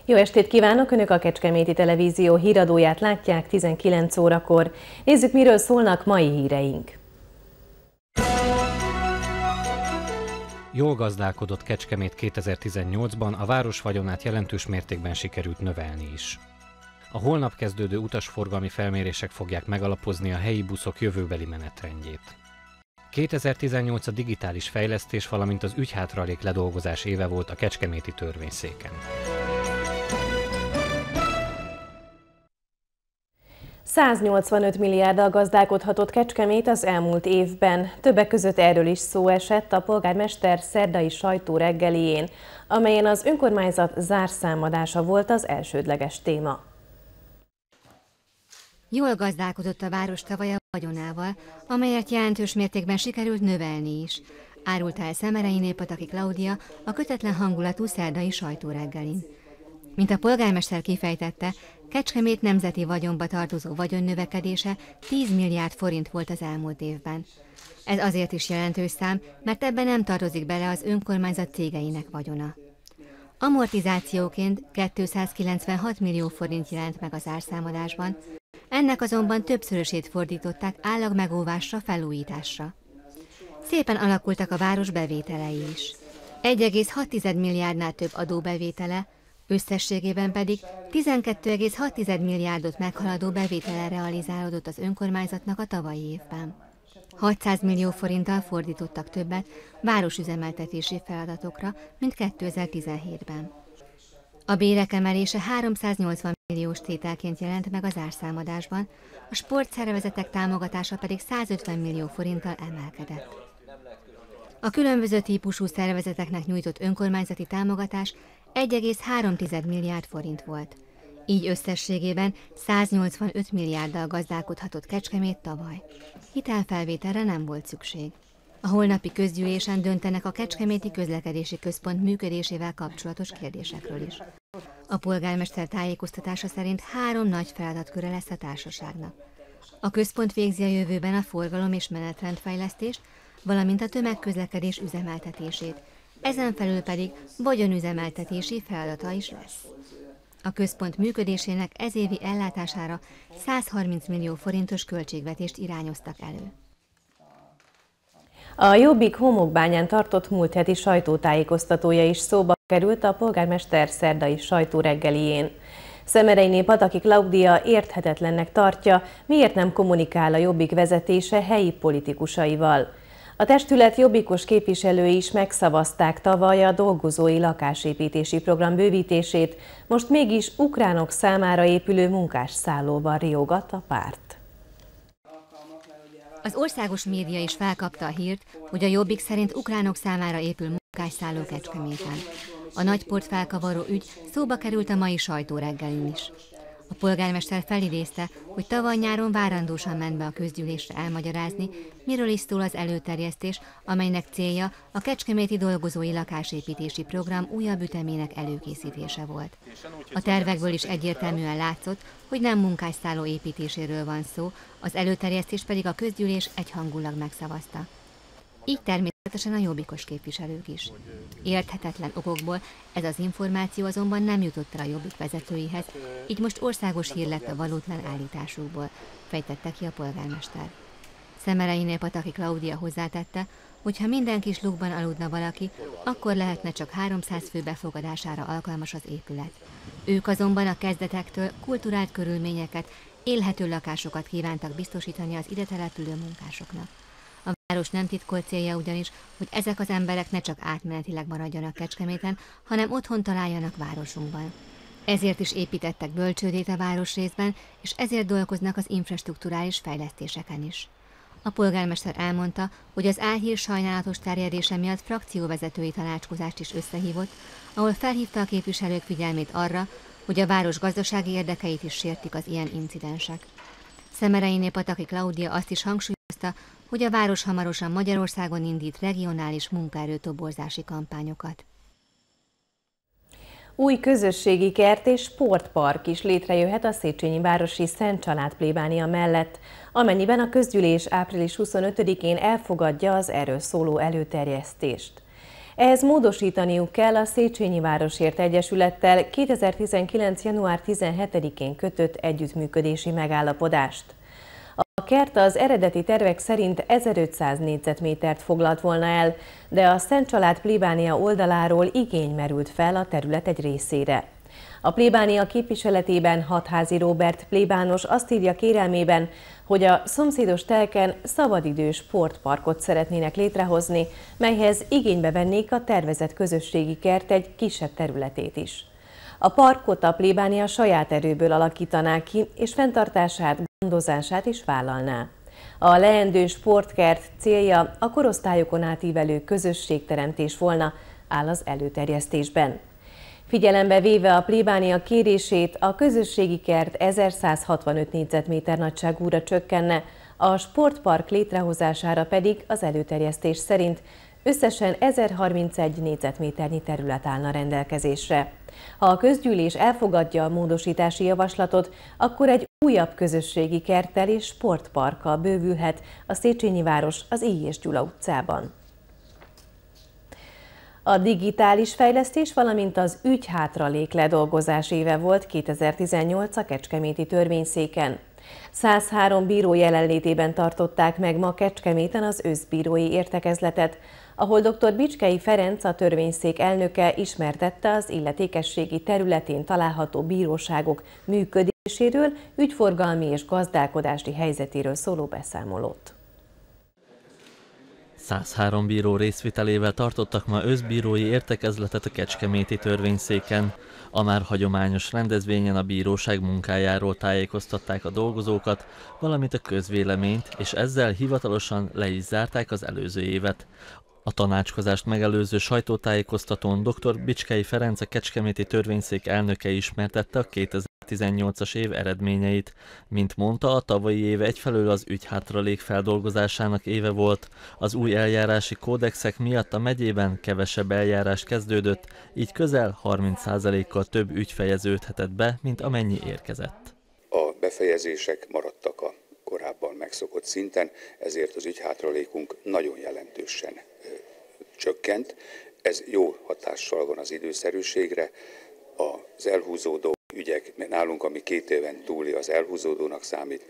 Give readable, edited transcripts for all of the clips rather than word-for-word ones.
Jó estét kívánok! Önök a Kecskeméti Televízió híradóját látják 19 órakor. Nézzük, miről szólnak mai híreink. Jól gazdálkodott Kecskemét 2018-ban, a város vagyonát jelentős mértékben sikerült növelni is. A holnap kezdődő utasforgalmi felmérések fogják megalapozni a helyi buszok jövőbeli menetrendjét. 2018 a digitális fejlesztés, valamint az ügyhátralék ledolgozás éve volt a kecskeméti törvényszéken. 185 milliárddal gazdálkodhatott Kecskemét az elmúlt évben. Többek között erről is szó esett a polgármester szerdai sajtóreggelién, amelyen az önkormányzat zárszámadása volt az elsődleges téma. Jól gazdálkodott a város tavaly a vagyonával, amelyet jelentős mértékben sikerült növelni is, árulta el Szemerei Pataki Klaudia a kötetlen hangulatú szerdai sajtóreggelin. Mint a polgármester kifejtette, Kecskemét nemzeti vagyonba tartozó vagyonnövekedése 10 milliárd forint volt az elmúlt évben. Ez azért is jelentős szám, mert ebben nem tartozik bele az önkormányzat cégeinek vagyona. Amortizációként 296 millió forint jelent meg az zárszámadásban, ennek azonban többszörösét fordították állagmegóvásra, felújításra. Szépen alakultak a város bevételei is. 1,6 milliárdnál több adóbevétele, összességében pedig 12,6 milliárdot meghaladó bevétele realizálódott az önkormányzatnak a tavalyi évben. 600 millió forinttal fordítottak többet városüzemeltetési feladatokra, mint 2017-ben. A bérek emelése 380 milliós tételként jelent meg az zárszámadásban, a sportszervezetek támogatása pedig 150 millió forinttal emelkedett. A különböző típusú szervezeteknek nyújtott önkormányzati támogatás 1,3 milliárd forint volt. Így összességében 185 milliárddal gazdálkodhatott Kecskemét tavaly. Hitelfelvételre nem volt szükség. A holnapi közgyűlésen döntenek a Kecskeméti Közlekedési Központ működésével kapcsolatos kérdésekről is. A polgármester tájékoztatása szerint 3 nagy feladatköre lesz a társaságnak. A központ végzi a jövőben a forgalom és menetrendfejlesztést, valamint a tömegközlekedés üzemeltetését. Ezen felül pedig vagyonüzemeltetési feladata is lesz. A központ működésének ezévi ellátására 130 millió forintos költségvetést irányoztak elő. A Jobbik Homokbányán tartott múlt heti sajtótájékoztatója is szóba került a polgármester szerdai sajtóreggelién. Szemerei Pataki Klaudia érthetetlennek tartja, miért nem kommunikál a Jobbik vezetése helyi politikusaival. A testület jobbikos képviselői is megszavazták tavaly a dolgozói lakásépítési program bővítését, most mégis ukránok számára épülő munkásszállóban riogat a párt. Az országos média is felkapta a hírt, hogy a Jobbik szerint ukránok számára épül munkásszálló Kecskeméten. A nagy portfelkavaró ügy szóba került a mai sajtóreggelin is. A polgármester felidézte, hogy tavaly nyáron várandósan ment be a közgyűlésre elmagyarázni, miről is szól az előterjesztés, amelynek célja a kecskeméti dolgozói lakásépítési program újabb ütemének előkészítése volt. A tervekből is egyértelműen látszott, hogy nem munkásszálló építéséről van szó, az előterjesztés pedig a közgyűlés egyhangulag megszavazta. Így természetesen a jobbikos képviselők is. Érthetetlen okokból ez az információ azonban nem jutott el a Jobbik vezetőihez, így most országos hír lett a valótlan állításukból, fejtette ki a polgármester. Szemerei Pataki Klaudia hozzátette, hogy ha minden kis lukban aludna valaki, akkor lehetne csak 300 fő befogadására alkalmas az épület. Ők azonban a kezdetektől kulturált körülményeket, élhető lakásokat kívántak biztosítani az ide települő munkásoknak. A város nem titkolt célja ugyanis, hogy ezek az emberek ne csak átmenetileg maradjanak Kecskeméten, hanem otthon találjanak városunkban. Ezért is építettek bölcsődét a városrészben, és ezért dolgoznak az infrastrukturális fejlesztéseken is. A polgármester elmondta, hogy az álhír sajnálatos terjedése miatt frakcióvezetői tanácskozást is összehívott, ahol felhívta a képviselők figyelmét arra, hogy a város gazdasági érdekeit is sértik az ilyen incidensek. Szemerei Pataki Klaudia azt is hangsúlyozta, hogy a város hamarosan Magyarországon indít regionális munkaerőtoborzási kampányokat. Új közösségi kert és sportpark is létrejöhet a Széchenyi városi Szent Család plébánia mellett, amennyiben a közgyűlés április 25-én elfogadja az erről szóló előterjesztést. Ehhez módosítaniuk kell a Széchenyi Városért Egyesülettel 2019. január 17-én kötött együttműködési megállapodást. A kert az eredeti tervek szerint 1500 négyzetmétert foglalt volna el, de a Szent Család plébánia oldaláról igény merült fel a terület egy részére. A plébánia képviseletében Hatházi Róbert plébános azt írja kérelmében, hogy a szomszédos telken szabadidős sportparkot szeretnének létrehozni, melyhez igénybe vennék a tervezett közösségi kert egy kisebb területét is. A parkot a plébánia saját erőből alakítaná ki, és fenntartását, gondozását is vállalná. A leendő sportkert célja a korosztályokon átívelő közösségteremtés volna, áll az előterjesztésben. Figyelembe véve a plébánia kérését, a közösségi kert 1165 négyzetméter nagyságúra csökkenne, a sportpark létrehozására pedig az előterjesztés szerint összesen 1031 négyzetméternyi terület állna rendelkezésre. Ha a közgyűlés elfogadja a módosítási javaslatot, akkor egy újabb közösségi kerttel és sportparkkal bővülhet a Széchenyi város az Illy és Gyula utcában. A digitális fejlesztés, valamint az ügyhátralék ledolgozás éve volt 2018 a kecskeméti törvényszéken. 103 bíró jelenlétében tartották meg ma Kecskeméten az összbírói értekezletet, ahol dr. Bicskei Ferenc, a törvényszék elnöke ismertette az illetékességi területén található bíróságok működéséről, ügyforgalmi és gazdálkodási helyzetéről szóló beszámolót. 103 bíró részvételével tartottak ma összbírói értekezletet a kecskeméti törvényszéken. A már hagyományos rendezvényen a bíróság munkájáról tájékoztatták a dolgozókat, valamint a közvéleményt, és ezzel hivatalosan le is zárták az előző évet. A tanácskozást megelőző sajtótájékoztatón dr. Bicskei Ferenc, a kecskeméti törvényszék elnöke ismertette a 2018-as év eredményeit. Mint mondta, a tavalyi év egyfelől az ügyhátralék feldolgozásának éve volt. Az új eljárási kódexek miatt a megyében kevesebb eljárás kezdődött, így közel 30%-kal több ügy fejeződhetett be, mint amennyi érkezett. A befejezések maradtak a korábban megszokott szinten, ezért az ügyhátralékunk nagyon jelentősen csökkent. Ez jó hatással van az időszerűségre. Az elhúzódó ügyek, nálunk ami 2 éven túli az elhúzódónak számít,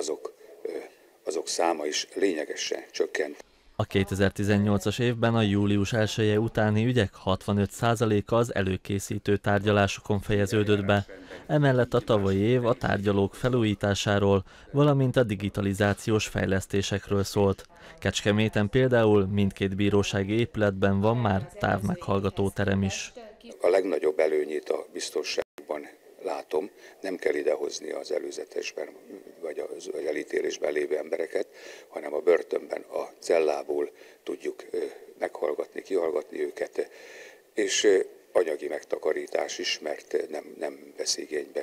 azok száma is lényegesen csökkent. A 2018-as évben a július 1-je utáni ügyek 65%-a az előkészítő tárgyalásokon fejeződött be. Emellett a tavalyi év a tárgyalók felújításáról, valamint a digitalizációs fejlesztésekről szólt. Kecskeméten például mindkét bírósági épületben van már távmeghallgató terem is. A legnagyobb előnyét a biztonságban látom, nem kell idehozni az előzetesben vagy az elítélésben lévő embereket, hanem a börtönben a cellából tudjuk meghallgatni, kihallgatni őket, és anyagi megtakarítás is, mert nem vesz igénybe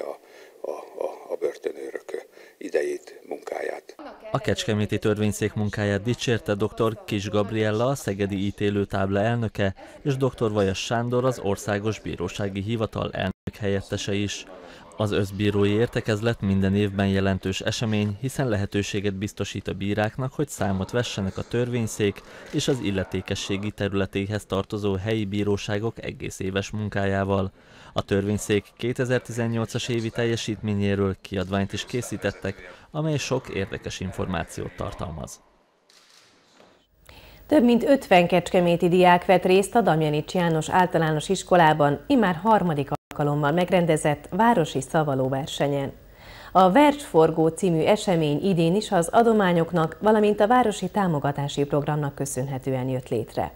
a börtönőrök idejét, munkáját. A kecskeméti törvényszék munkáját dicsérte dr. Kis Gabriella, a szegedi ítélőtábla elnöke, és dr. Vajas Sándor, az Országos Bírósági Hivatal elnök helyettese is. Az összbírói értekezlet minden évben jelentős esemény, hiszen lehetőséget biztosít a bíráknak, hogy számot vessenek a törvényszék és az illetékességi területéhez tartozó helyi bíróságok egész éves munkájával. A törvényszék 2018-as évi teljesítményéről kiadványt is készítettek, amely sok érdekes információt tartalmaz. Több mint 50 kecskeméti diák vett részt a Damjanics János Általános Iskolában immár harmadik alkalommal megrendezett városi szavalóversenyen. A Versforgó című esemény idén is az adományoknak, valamint a városi támogatási programnak köszönhetően jött létre.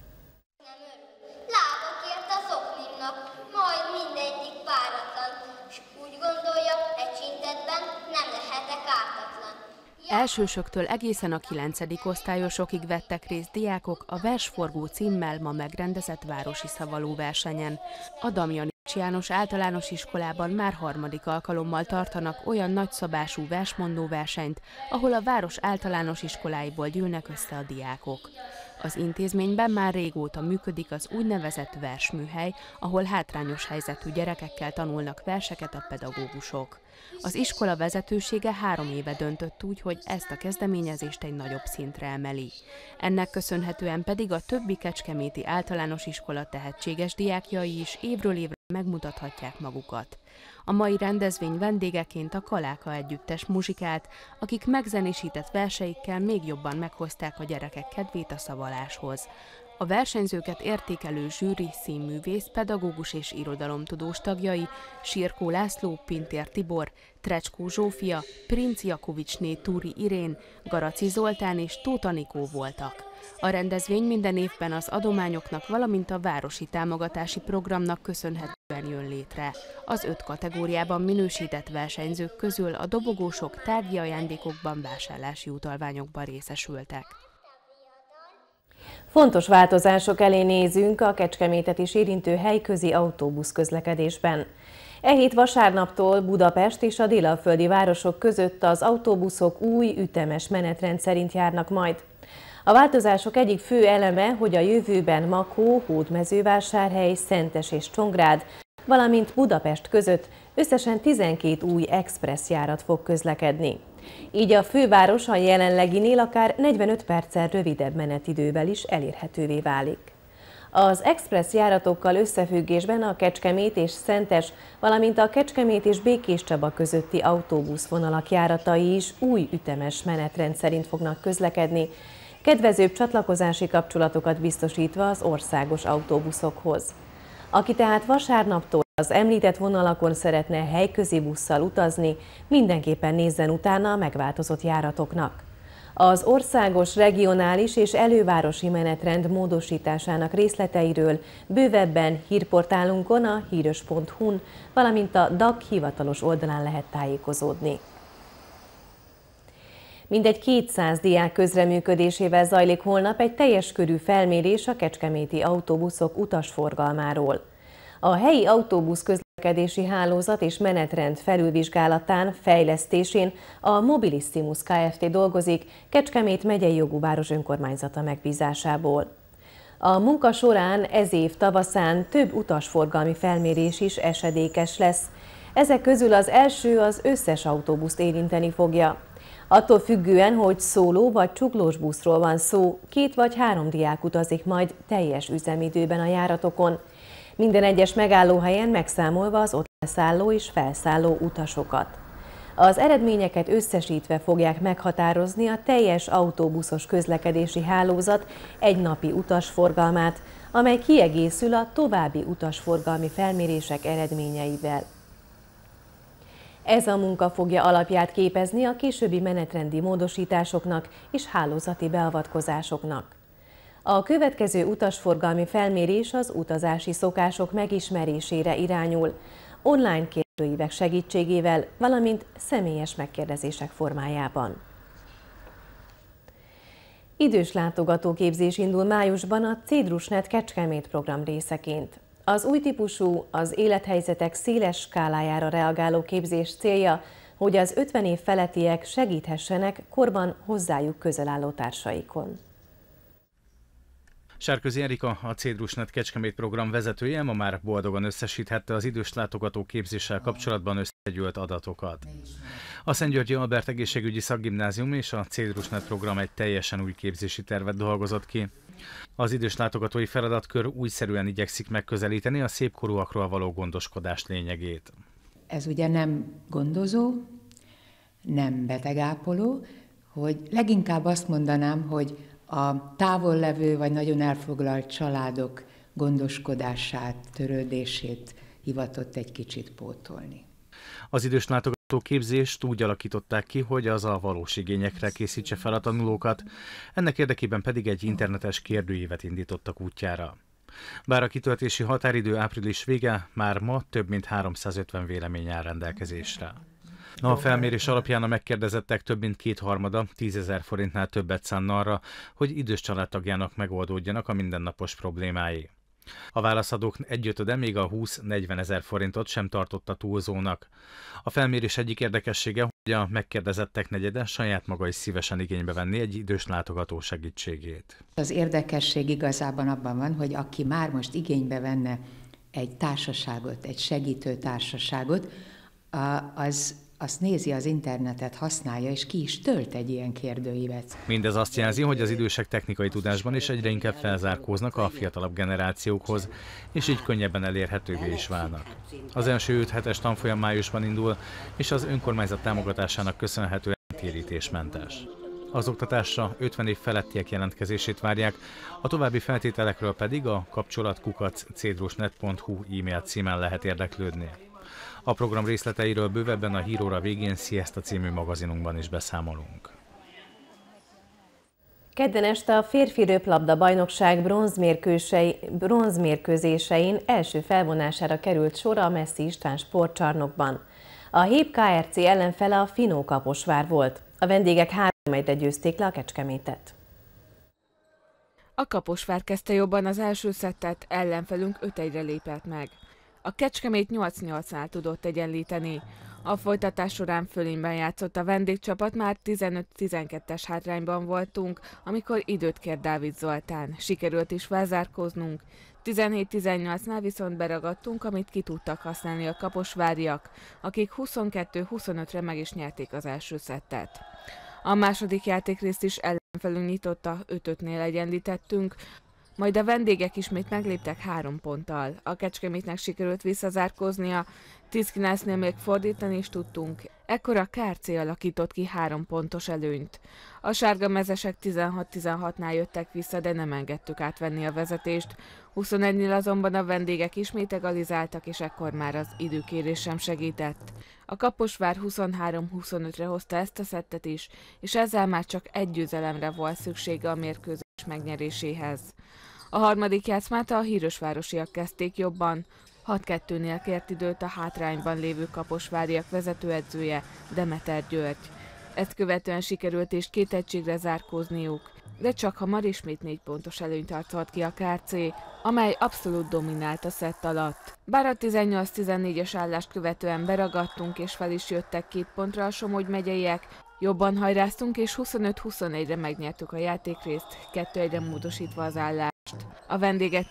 Lábakért az oklimnak, majd mindegyik páratlan, s úgy gondolja, egy csintetben nem lehetek ártatlan. Elsősöktől egészen a 9. osztályosokig vettek részt diákok a Versforgó címmel ma megrendezett városi szavalóversenyen. A Damjanics János Általános Iskolában már harmadik alkalommal tartanak olyan nagyszabású versmondó versenyt, ahol a város általános iskoláiból gyűlnek össze a diákok. Az intézményben már régóta működik az úgynevezett versműhely, ahol hátrányos helyzetű gyerekekkel tanulnak verseket a pedagógusok. Az iskola vezetősége 3 éve döntött úgy, hogy ezt a kezdeményezést egy nagyobb szintre emeli. Ennek köszönhetően pedig a többi kecskeméti általános iskola tehetséges diákjai is évről évre megmutathatják magukat. A mai rendezvény vendégeként a Kaláka együttes muzsikált, akik megzenésített verseikkel még jobban meghozták a gyerekek kedvét a szavaláshoz. A versenyzőket értékelő zsűri, színművész, pedagógus és irodalomtudós tagjai Sirkó László, Pintér Tibor, Trecskó Zsófia, Princ Jakovicsné Túri Irén, Garaci Zoltán és Tóth Anikó voltak. A rendezvény minden évben az adományoknak, valamint a városi támogatási programnak köszönhetően jön létre. Az 5 kategóriában minősített versenyzők közül a dobogósok tárgyi ajándékokban, vásárlási utalványokban részesültek. Fontos változások elé nézünk a Kecskemétet is érintő helyközi autóbuszközlekedésben. E hét vasárnaptól Budapest és a délalföldi városok között az autóbuszok új ütemes menetrend szerint járnak majd. A változások egyik fő eleme, hogy a jövőben Makó, Hódmezővásárhely, Szentes és Csongrád, valamint Budapest között összesen 12 új expressz járat fog közlekedni. Így a főváros a jelenleginél akár 45 perccel rövidebb menetidővel is elérhetővé válik. Az expressz járatokkal összefüggésben a Kecskemét és Szentes, valamint a Kecskemét és Békéscsaba közötti autóbuszvonalak járatai is új ütemes menetrend szerint fognak közlekedni, kedvezőbb csatlakozási kapcsolatokat biztosítva az országos autóbuszokhoz. Aki tehát vasárnaptól az említett vonalakon szeretne helyközi busszal utazni, mindenképpen nézzen utána a megváltozott járatoknak. Az országos, regionális és elővárosi menetrend módosításának részleteiről bővebben hírportálunkon, a híros.hu-n, valamint a DAG hivatalos oldalán lehet tájékozódni. Mindegy 200 diák közreműködésével zajlik holnap egy teljes körű felmérés a kecskeméti autóbuszok utasforgalmáról. A helyi autóbusz közlekedési hálózat és menetrend felülvizsgálatán, fejlesztésén a Mobilissimus Kft. Dolgozik Kecskemét megyei jogú város önkormányzata megbízásából. A munka során ez év tavaszán több utasforgalmi felmérés is esedékes lesz. Ezek közül az első az összes autóbuszt érinteni fogja. Attól függően, hogy szóló vagy csuklós buszról van szó, 2 vagy 3 diák utazik majd teljes üzemidőben a járatokon. Minden egyes megállóhelyen megszámolva az ott leszálló és felszálló utasokat. Az eredményeket összesítve fogják meghatározni a teljes autóbuszos közlekedési hálózat egynapi utasforgalmát, amely kiegészül a további utasforgalmi felmérések eredményeivel. Ez a munka fogja alapját képezni a későbbi menetrendi módosításoknak és hálózati beavatkozásoknak. A következő utasforgalmi felmérés az utazási szokások megismerésére irányul, online kérdőívek segítségével, valamint személyes megkérdezések formájában. Idős látogatóképzés indul májusban a Cédrusnet Kecskemét program részeként. Az új típusú, az élethelyzetek széles skálájára reagáló képzés célja, hogy az 50 év felettiek segíthessenek korban hozzájuk közel álló társaikon. Sárközi Erika, a Cédrusnet Kecskemét program vezetője ma már boldogan összesíthette az idős látogató képzéssel kapcsolatban összegyűlt adatokat. A Szentgyörgyi Albert Egészségügyi Szakgimnázium és a Cédrusnet program egy teljesen új képzési tervet dolgozott ki. Az idős látogatói feladatkör újszerűen igyekszik megközelíteni a szépkorúakról való gondoskodás lényegét. Ez ugye nem gondozó, nem betegápoló, hogy leginkább azt mondanám, hogy a távollevő vagy nagyon elfoglalt családok gondoskodását, törődését hivatott egy kicsit pótolni. Az idős látogató képzést úgy alakították ki, hogy az a valós igényekre készítse fel a tanulókat, ennek érdekében pedig egy internetes kérdőívet indítottak útjára. Bár a kitöltési határidő április vége, már ma több mint 350 vélemény áll rendelkezésre. A felmérés alapján a megkérdezettek több mint 2/3 10 000 forintnál többet szánna arra, hogy idős családtagjának megoldódjanak a mindennapos problémái. A válaszadók egyötöde még a 20-40 ezer forintot sem tartotta túlzónak. A felmérés egyik érdekessége, hogy a megkérdezettek negyede saját maga is szívesen igénybe venni egy idős látogató segítségét. Az érdekesség igazában abban van, hogy aki már most igénybe venne egy társaságot, egy segítő társaságot, azt nézi az internetet, használja, és ki is tölt egy ilyen kérdőívet. Mindez azt jelzi, hogy az idősek technikai tudásban is egyre inkább felzárkóznak a fiatalabb generációkhoz, és így könnyebben elérhetővé is válnak. Az első 5 hetes tanfolyam májusban indul, és az önkormányzat támogatásának köszönhetően térítésmentes. Az oktatásra 50 év felettiek jelentkezését várják, a további feltételekről pedig a kapcsolat@cedrusnet.hu e-mail címen lehet érdeklődni. A program részleteiről bővebben a Híróra végén Siesta című magazinunkban is beszámolunk. Kedden este a férfi röplabda bajnokság bronzmérkőzésein első felvonására került sor a Messzi István sportcsarnokban. A HÍP Kft. Ellenfele a Finó Kaposvár volt. A vendégek 3-1-re győzték le a Kecskemétet. A Kaposvár kezdte jobban az első szettet, ellenfelünk 5-1-re lépett meg. A Kecskemét 8-8-nál tudott egyenlíteni. A folytatás során fölényben játszott a vendégcsapat, már 15-12-es hátrányban voltunk, amikor időt kért Dávid Zoltán. Sikerült is felzárkóznunk. 17-18-nál viszont beragadtunk, amit ki tudtak használni a kaposváriak, akik 22-25-re meg is nyerték az első szettet. A második játékrészt is ellenfelünk nyitotta, 5-5-nél egyenlítettünk, majd a vendégek ismét megléptek 3 ponttal. A Kecskemétnek sikerült visszazárkóznia, 10-9-nél még fordítani is tudtunk. Ekkor a KRC alakított ki 3 pontos előnyt. A sárga mezesek 16-16-nál jöttek vissza, de nem engedtük átvenni a vezetést. 21-nél azonban a vendégek ismét egalizáltak, és ekkor már az időkérés sem segített. A Kaposvár 23-25-re hozta ezt a szettet is, és ezzel már csak egy győzelemre volt szüksége a mérkőzés megnyeréséhez. A harmadik játszmát a hírösvárosiak kezdték jobban. 6-2-nél kért időt a hátrányban lévő kaposváriak vezetőedzője, Demeter György. Ezt követően sikerült és 2 egységre zárkózniuk, de csak hamar ismét 4 pontos előnyt arcolt ki a KRC, amely abszolút dominált a szett alatt. Bár a 18-14-es állást követően beragadtunk és fel is jöttek 2 pontra a Somogy megyeiek, jobban hajráztunk és 25-21-re megnyertük a játékrészt, 2-1-re módosítva az állást. A vendégek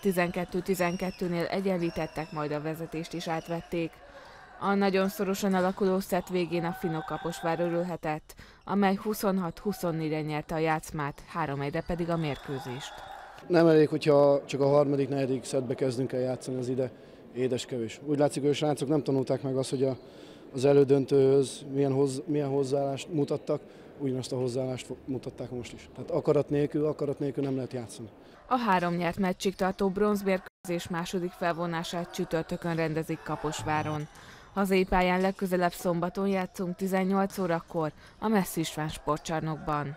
12-12-nél egyenlítettek, majd a vezetést is átvették. A nagyon szorosan alakuló szett végén a Finó Kaposvár örülhetett, amely 26-24-re nyerte a játszmát, 3-1-re pedig a mérkőzést. Nem elég, hogyha csak a harmadik, negyedik szettbe kezdünk el játszani, az ide édeskevés. Úgy látszik, hogy a srácok nem tanulták meg azt, hogy az elődöntőhöz milyen hozzáállást mutattak, ugyanazt a hozzáállást mutatták most is. Tehát akarat nélkül nem lehet játszani. A 3 nyert meccsig tartó bronzmérkőzés második felvonását csütörtökön rendezik Kaposváron. Hazai pályán legközelebb szombaton játszunk 18 órakor a Messzi István sportcsarnokban.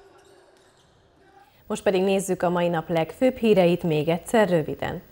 Most pedig nézzük a mai nap legfőbb híreit még egyszer röviden.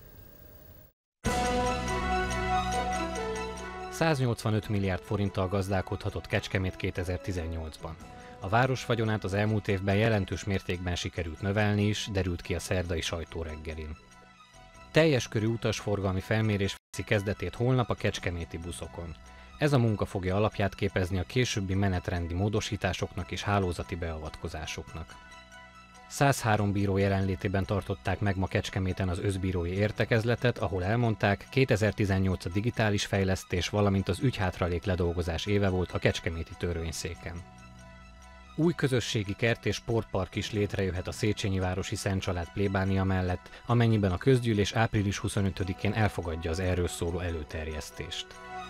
185 milliárd forinttal gazdálkodhatott Kecskemét 2018-ban. A város vagyonát az elmúlt évben jelentős mértékben sikerült növelni is, derült ki a szerdai sajtóreggelin. Teljes körű utasforgalmi felmérés veszi kezdetét holnap a kecskeméti buszokon. Ez a munka fogja alapját képezni a későbbi menetrendi módosításoknak és hálózati beavatkozásoknak. 103 bíró jelenlétében tartották meg ma Kecskeméten az összbírói értekezletet, ahol elmondták, 2018 a digitális fejlesztés, valamint az ügyhátralék ledolgozás éve volt a kecskeméti törvényszéken. Új közösségi kert és sportpark is létrejöhet a Széchenyi városi Szent Család plébánia mellett, amennyiben a közgyűlés április 25-én elfogadja az erről szóló előterjesztést.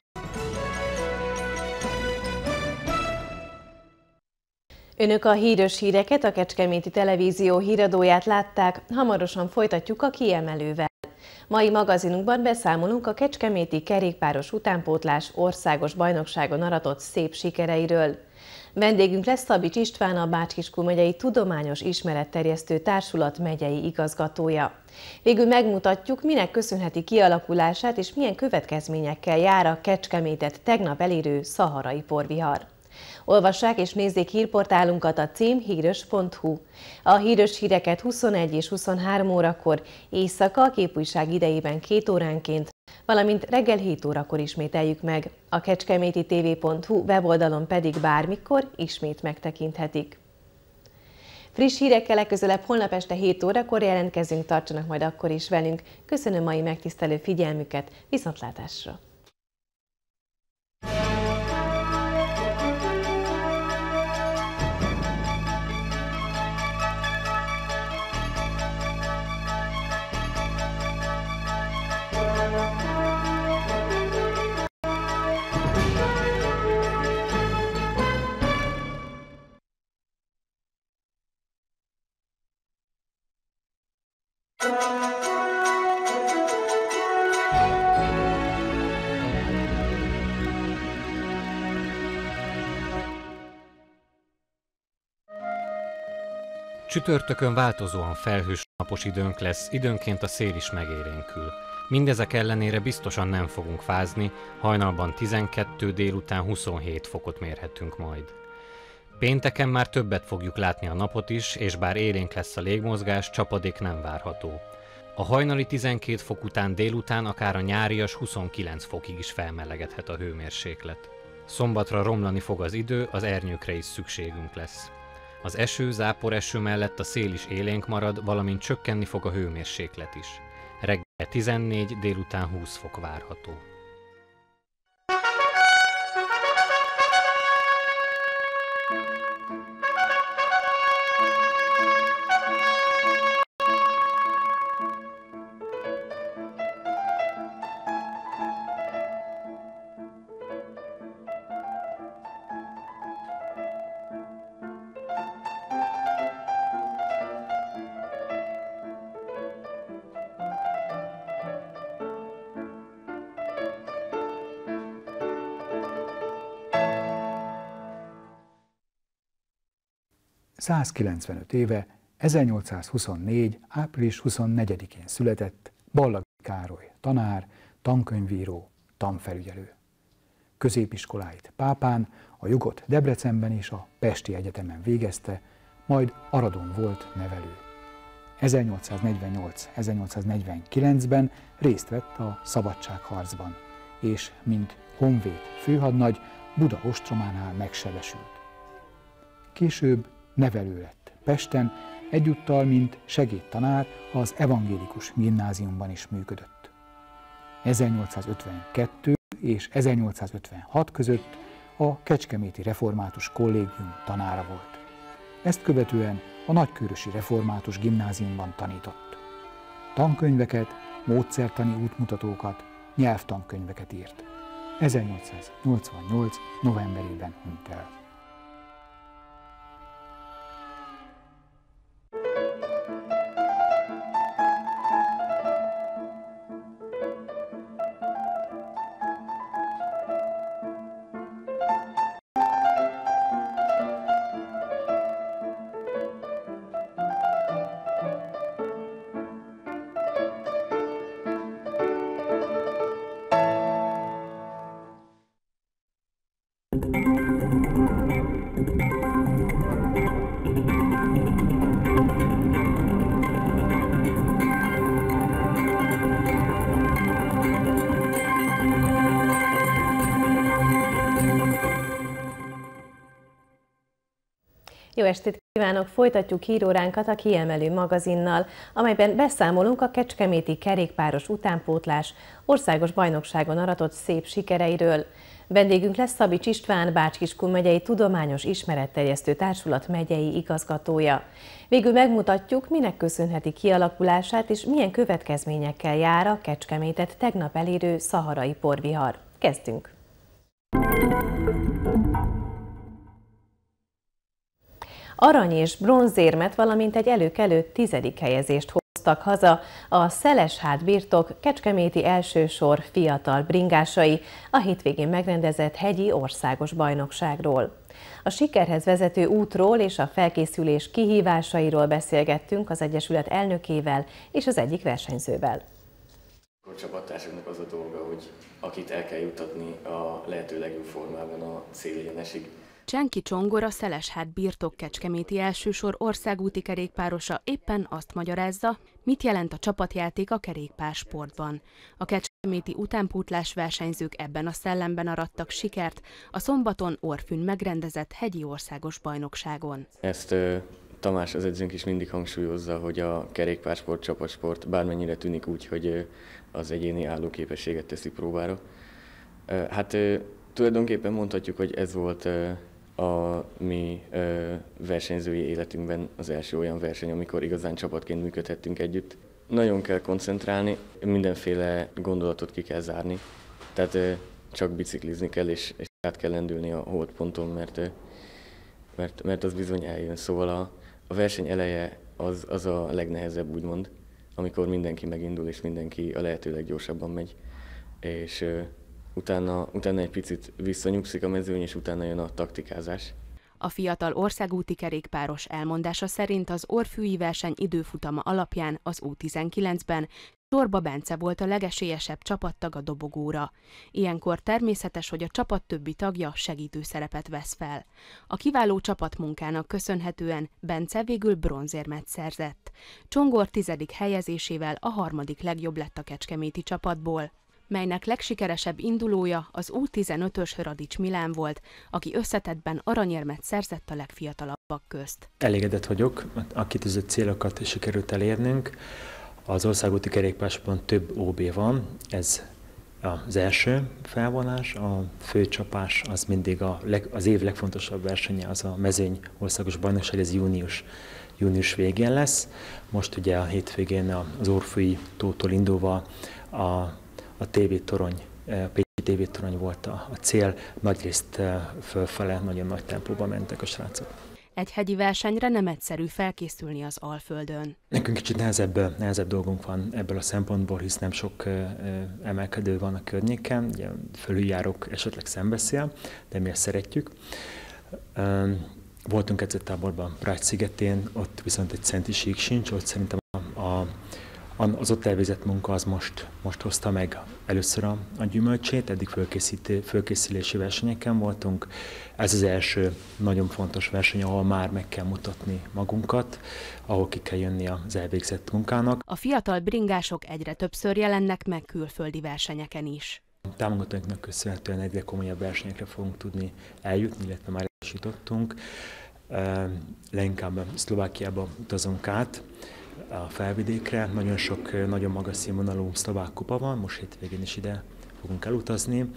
Önök a híres híreket, a Kecskeméti Televízió híradóját látták, hamarosan folytatjuk a kiemelővel. Mai magazinunkban beszámolunk a kecskeméti kerékpáros utánpótlás országos bajnokságon aratott szép sikereiről. Vendégünk lesz Szabics István, a Bács-Kiskun megyei Tudományos Ismeretterjesztő Társulat megyei igazgatója. Végül megmutatjuk, minek köszönheti kialakulását és milyen következményekkel jár a Kecskemétet tegnap elérő szaharai porvihar. Olvassák és nézzék hírportálunkat, a cím híros.hu. A híres híreket 21 és 23 órakor, éjszaka a képújság idejében 2 óránként, valamint reggel 7 órakor ismételjük meg. A kecskemétitv.hu weboldalon pedig bármikor ismét megtekinthetik. Friss hírekkel legközelebb holnap este 7 órakor jelentkezünk, tartsanak majd akkor is velünk. Köszönöm mai megtisztelő figyelmüket, viszontlátásra! Csütörtökön változóan felhős napos időnk lesz, időnként a szél is megélénkül. Mindezek ellenére biztosan nem fogunk fázni, hajnalban 12, délután 27 fokot mérhetünk majd. Pénteken már többet fogjuk látni a napot is, és bár élénk lesz a légmozgás, csapadék nem várható. A hajnali 12 fok után délután akár a nyárias 29 fokig is felmelegedhet a hőmérséklet. Szombatra romlani fog az idő, az ernyőkre is szükségünk lesz. Az eső, záporeső mellett a szél is élénk marad, valamint csökkenni fog a hőmérséklet is. Reggel 14, délután 20 fok várható. ...195 éve, 1824. április 24-én született Ballaghy Károly, tanár, tankönyvíró, tanfelügyelő. Középiskoláit Pápán, a jogot Debrecenben és a Pesti Egyetemen végezte, majd Aradon volt nevelő. 1848-1849-ben részt vett a szabadságharcban, és mint honvéd főhadnagy Buda ostrománál megsebesült. Később nevelő lett Pesten, egyúttal, mint segédtanár az evangélikus gimnáziumban is működött. 1852 és 1856 között a Kecskeméti Református Kollégium tanára volt. Ezt követően a Nagykőrösi Református Gimnáziumban tanított. Tankönyveket, módszertani útmutatókat, nyelvtankönyveket írt. 1888. novemberében hunyt el. Jó estét kívánok! Folytatjuk híróránkat a Kiemelő magazinnal, amelyben beszámolunk a kecskeméti kerékpáros utánpótlás országos bajnokságon aratott szép sikereiről. Vendégünk lesz Szabics István, Bács-Kiskun megyei Tudományos Ismeretterjesztő Társulat megyei igazgatója. Végül megmutatjuk, minek köszönheti kialakulását és milyen következményekkel jár a Kecskemétet tegnap elérő szaharai porvihar. Kezdünk! Arany és bronzérmet, valamint egy előkelő 10. helyezést hoztak haza a Szeleshát birtok kecskeméti elsősor fiatal bringásai a hétvégén megrendezett hegyi országos bajnokságról. A sikerhez vezető útról és a felkészülés kihívásairól beszélgettünk az Egyesület elnökével és az egyik versenyzővel. A csapattársaknak az a dolga, hogy akit el kell juttatni a lehető legjobb formában a célegyenesig, Csenki Csongor, a Szeleshát birtok kecskeméti elsősor országúti kerékpárosa éppen azt magyarázza, mit jelent a csapatjáték a kerékpársportban. A kecskeméti utánpótlás versenyzők ebben a szellemben arattak sikert a szombaton Orfűn megrendezett hegyi országos bajnokságon. Ezt Tamás, az edzőnk is mindig hangsúlyozza, hogy a kerékpársport, csapatsport bármennyire tűnik úgy, hogy az egyéni állóképességet teszi próbára. Hát tulajdonképpen mondhatjuk, hogy ez volt a mi versenyzői életünkben az első olyan verseny, amikor igazán csapatként működhettünk együtt. Nagyon kell koncentrálni, mindenféle gondolatot ki kell zárni, tehát csak biciklizni kell és át kell lendülni a holdponton, mert az bizony eljön. Szóval a verseny eleje az a legnehezebb, úgymond, amikor mindenki megindul és mindenki a lehető leggyorsabban megy, és utána egy picit visszanyugszik a mezőny, és utána jön a taktikázás. A fiatal országúti kerékpáros elmondása szerint az orfűi verseny időfutama alapján az U19-ben Csorba Bence volt a legesélyesebb csapattag a dobogóra. Ilyenkor természetes, hogy a csapat többi tagja segítő szerepet vesz fel. A kiváló csapatmunkának köszönhetően Bence végül bronzérmet szerzett. Csongor 10. helyezésével a 3. legjobb lett a kecskeméti csapatból, melynek legsikeresebb indulója az U15-ös Radics Milán volt, aki összetettben aranyérmet szerzett a legfiatalabbak közt. Elégedett vagyok, a kitűzött célokat sikerült elérnünk. Az országúti kerékpársportban több OB van, ez az első felvonás, a főcsapás az mindig az év legfontosabb versenye, az a mezőny országos bajnokság, ez június végén lesz. Most ugye a hétvégén az Orfűi tótól indulva a tévétorony, Pécsi tévétorony volt a cél, nagyrészt fölfele, nagyon nagy tempóban mentek a srácok. Egy hegyi versenyre nem egyszerű felkészülni az Alföldön. Nekünk kicsit nehezebb dolgunk van ebből a szempontból, hisz nem sok emelkedő van a környéken, ugye fölüljárók esetleg szembeszél, de mi ezt szeretjük. Voltunk edzőtáborban Prágy szigetén, ott viszont egy centi sík sincs, ott szerintem az ott elvégzett munka az most hozta meg először a gyümölcsét, eddig fölkészülési versenyeken voltunk. Ez az első nagyon fontos verseny, ahol már meg kell mutatni magunkat, ahol ki kell jönni az elvégzett munkának. A fiatal bringások egyre többször jelennek meg külföldi versenyeken is. A támogatóinknak köszönhetően egyre komolyabb versenyekre fogunk tudni eljutni, illetve már is jutottunk. Leginkább Szlovákiába utazunk át, a felvidékre. Nagyon sok, nagyon magas színvonalú szlovák kupa van, most hétvégén is ide fogunk elutazni,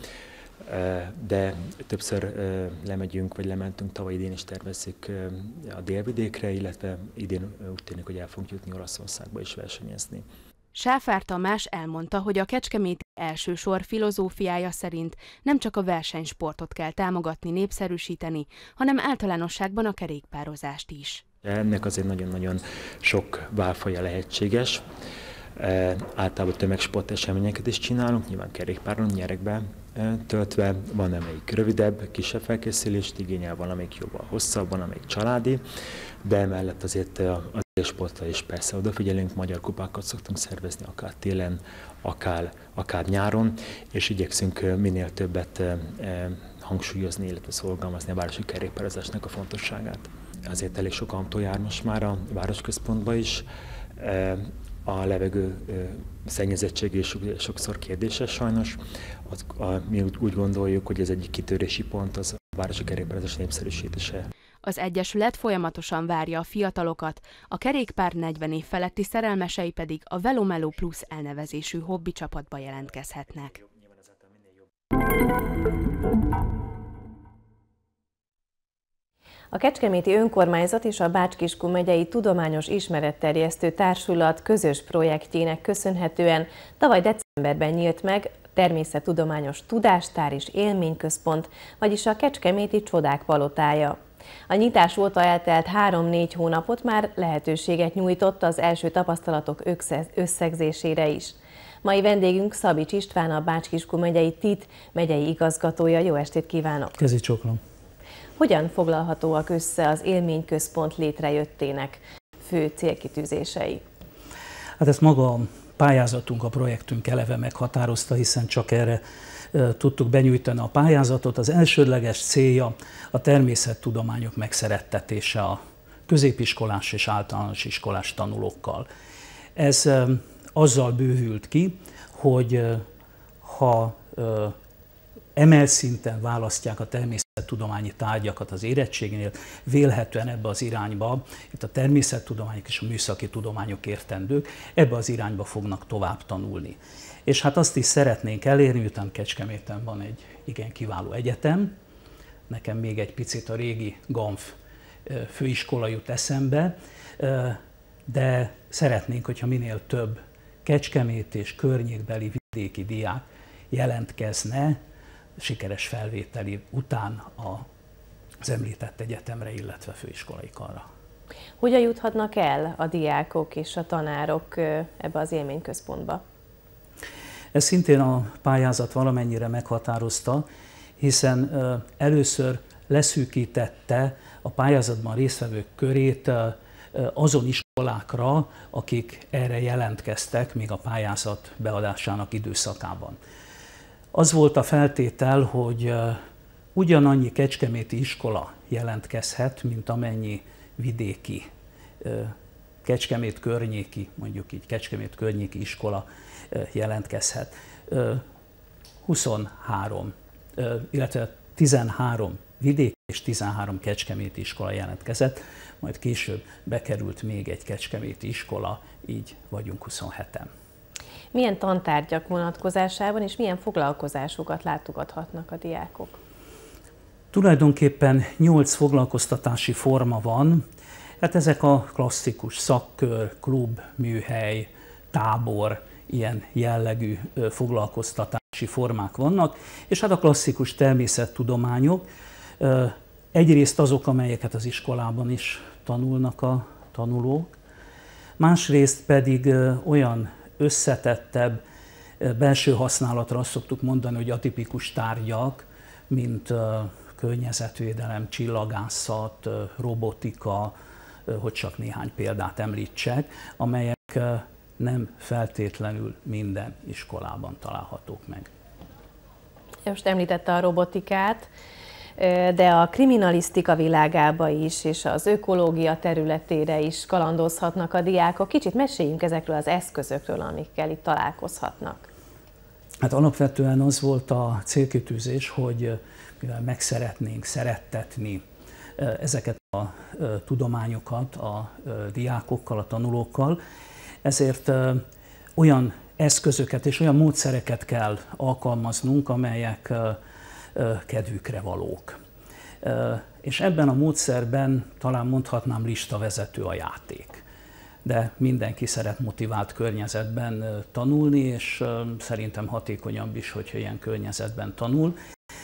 de többször lemegyünk, vagy lementünk, tavaly idén is tervezzük a délvidékre, illetve idén úgy tűnik, hogy el fogunk jutni Olaszországba is versenyezni. Sáfár Tamás elmondta, hogy a kecskeméti elsősor filozófiája szerint nem csak a versenysportot kell támogatni, népszerűsíteni, hanem általánosságban a kerékpározást is. Ennek azért nagyon-nagyon sok válfaja lehetséges. Általában tömegsport eseményeket is csinálunk, nyilván kerékpáron, nyerekbe töltve. Van, amelyik rövidebb, kisebb felkészülést igényel, van, amelyik jobban hosszabb, van, amelyik családi, de emellett azért az élsportra is persze odafigyelünk, magyar kupákat szoktunk szervezni, akár télen, akár nyáron, és igyekszünk minél többet hangsúlyozni, illetve szorgalmazni a városi kerékpározásnak a fontosságát. Azért elég sok autó jár most már a városközpontban is. A levegő szennyezettség is sokszor kérdéses sajnos. Mi úgy gondoljuk, hogy ez egyik kitörési pont az a városi kerékpározás népszerűsítése. Az Egyesület folyamatosan várja a fiatalokat, a kerékpár 40 év feletti szerelmesei pedig a Velomelo Plus elnevezésű hobbi csapatba jelentkezhetnek. A Kecskeméti Önkormányzat és a Bács-Kiskun megyei Tudományos Ismeretterjesztő Társulat közös projektjének köszönhetően tavaly decemberben nyílt meg természettudományos tudástár és élményközpont, vagyis a Kecskeméti Csodák Palotája. A nyitás óta eltelt 3-4 hónapot már lehetőséget nyújtott az első tapasztalatok összegzésére is. Mai vendégünk Szabics István, a Bács-Kiskun megyei TIT megyei igazgatója. Jó estét kívánok! Kezi csoklom! Hogyan foglalhatóak össze az élményközpont létrejöttének fő célkitűzései? Hát ezt maga a pályázatunk, a projektünk eleve meghatározta, hiszen csak erre tudtuk benyújtani a pályázatot. Az elsődleges célja a természettudományok megszerettetése a középiskolás és általános iskolás tanulókkal. Ez azzal bővült ki, hogy ha emelt szinten választják a természettudományi tárgyakat az érettségnél, vélhetően ebbe az irányba, itt a természettudományok és a műszaki tudományok értendők, ebbe az irányba fognak tovább tanulni. És hát azt is szeretnénk elérni, miután Kecskeméten van egy igen kiváló egyetem, nekem még egy picit a régi Ganf főiskola jut eszembe, de szeretnénk, hogyha minél több Kecskemét és környékbeli vidéki diák jelentkezne sikeres felvételi után az említett egyetemre, illetve főiskolai karra. Hogyan juthatnak el a diákok és a tanárok ebbe az élményközpontba? Ez szintén a pályázat valamennyire meghatározta, hiszen először leszűkítette a pályázatban résztvevők körét azon iskolákra, akik erre jelentkeztek még a pályázat beadásának időszakában. Az volt a feltétel, hogy ugyanannyi kecskeméti iskola jelentkezhet, mint amennyi vidéki, Kecskemét környéki, mondjuk így Kecskemét környéki iskola jelentkezhet. 23, illetve 13 vidéki és 13 kecskeméti iskola jelentkezett, majd később bekerült még egy kecskeméti iskola, így vagyunk 27-en. Milyen tantárgyak vonatkozásában és milyen foglalkozásokat látogathatnak a diákok? Tulajdonképpen 8 foglalkoztatási forma van. Hát ezek a klasszikus szakkör, klub, műhely, tábor, ilyen jellegű foglalkoztatási formák vannak, és hát a klasszikus természettudományok, egyrészt azok, amelyeket az iskolában is tanulnak a tanulók, másrészt pedig olyan összetettebb, belső használatra azt szoktuk mondani, hogy atipikus tárgyak, mint környezetvédelem, csillagászat, robotika, hogy csak néhány példát említsek, amelyek nem feltétlenül minden iskolában találhatók meg. Most említette a robotikát, de a kriminalisztika világába is, és az ökológia területére is kalandozhatnak a diákok. Kicsit meséljünk ezekről az eszközökről, amikkel itt találkozhatnak. Hát alapvetően az volt a célkitűzés, hogy mivel meg szeretnénk szerettetni ezeket a tudományokat a diákokkal, a tanulókkal, ezért olyan eszközöket és olyan módszereket kell alkalmaznunk, amelyek kedvükre valók. És ebben a módszerben talán mondhatnám listavezető a játék. De mindenki szeret motivált környezetben tanulni, és szerintem hatékonyabb is, hogyha ilyen környezetben tanul.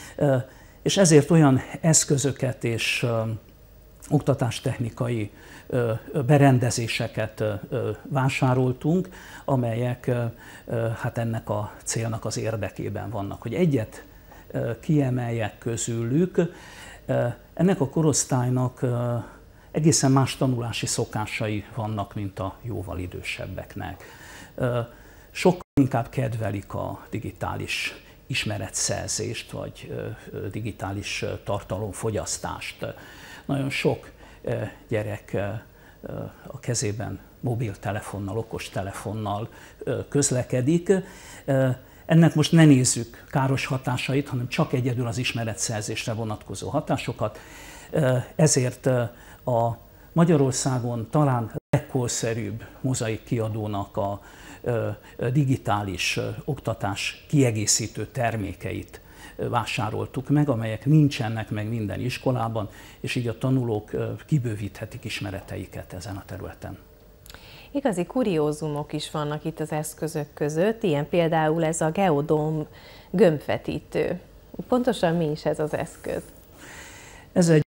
És ezért olyan eszközöket és oktatástechnikai berendezéseket vásároltunk, amelyek hát ennek a célnak az érdekében vannak. Hogy egyet kiemeljek közülük, ennek a korosztálynak egészen más tanulási szokásai vannak, mint a jóval idősebbeknek. Sokkal inkább kedvelik a digitális ismeretszerzést, vagy digitális tartalomfogyasztást. Nagyon sok gyerek a kezében mobiltelefonnal, okostelefonnal közlekedik. Ennek most ne nézzük káros hatásait, hanem csak egyedül az ismeretszerzésre vonatkozó hatásokat. Ezért a Magyarországon talán legkorszerűbb mozaik kiadónak a digitális oktatás kiegészítő termékeit vásároltuk meg, amelyek nincsenek meg minden iskolában, és így a tanulók kibővíthetik ismereteiket ezen a területen. Igazi kuriózumok is vannak itt az eszközök között, ilyen például ez a Geodome gömbvetítő. Pontosan mi is ez az eszköz? Ez egy